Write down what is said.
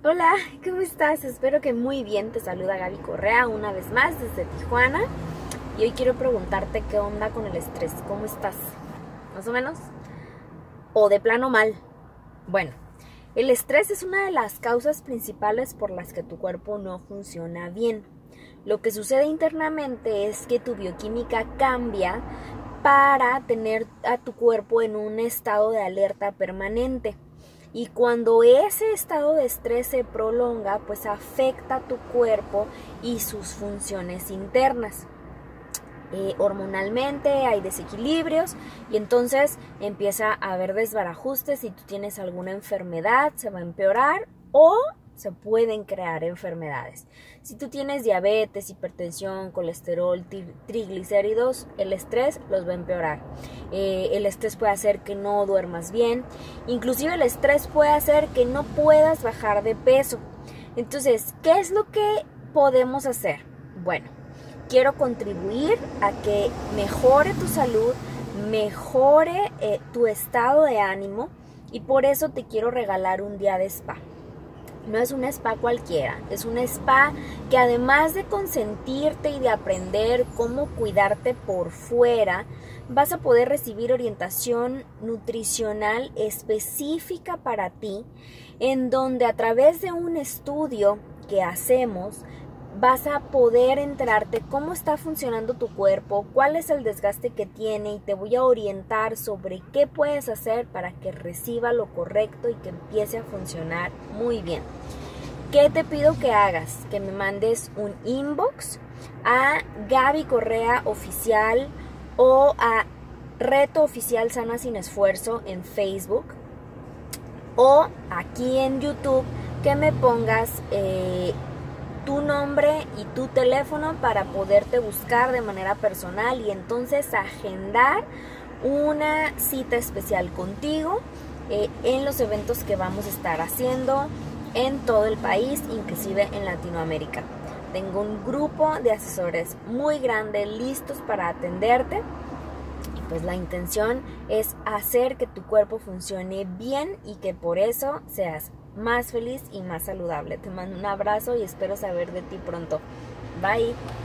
Hola, ¿cómo estás? Espero que muy bien. Te saluda Gaby Correa una vez más desde Tijuana. Y hoy quiero preguntarte qué onda con el estrés. ¿Cómo estás? ¿Más o menos? ¿O de plano mal? Bueno, el estrés es una de las causas principales por las que tu cuerpo no funciona bien. Lo que sucede internamente es que tu bioquímica cambia para tener a tu cuerpo en un estado de alerta permanente. Y cuando ese estado de estrés se prolonga, pues afecta a tu cuerpo y sus funciones internas. Hormonalmente hay desequilibrios y entonces empieza a haber desbarajustes. Si tú tienes alguna enfermedad, se va a empeorar o se pueden crear enfermedades. Si tú tienes diabetes, hipertensión, colesterol, triglicéridos, el estrés los va a empeorar. El estrés puede hacer que no duermas bien. Inclusive el estrés puede hacer que no puedas bajar de peso. Entonces, ¿qué es lo que podemos hacer? Bueno, quiero contribuir a que mejore tu salud, mejore tu estado de ánimo, y por eso te quiero regalar un día de spa. No es un spa cualquiera, es un spa que además de consentirte y de aprender cómo cuidarte por fuera, vas a poder recibir orientación nutricional específica para ti, en donde a través de un estudio que hacemos, vas a poder enterarte cómo está funcionando tu cuerpo, cuál es el desgaste que tiene, y te voy a orientar sobre qué puedes hacer para que reciba lo correcto y que empiece a funcionar muy bien. ¿Qué te pido que hagas? Que me mandes un inbox a Gaby Correa Oficial o a Reto Oficial Sana Sin Esfuerzo en Facebook, o aquí en YouTube que me pongas tu nombre y tu teléfono para poderte buscar de manera personal y entonces agendar una cita especial contigo en los eventos que vamos a estar haciendo en todo el país, inclusive en Latinoamérica. Tengo un grupo de asesores muy grande listos para atenderte, y pues la intención es hacer que tu cuerpo funcione bien y que por eso seas más feliz y más saludable. Te mando un abrazo y espero saber de ti pronto. Bye.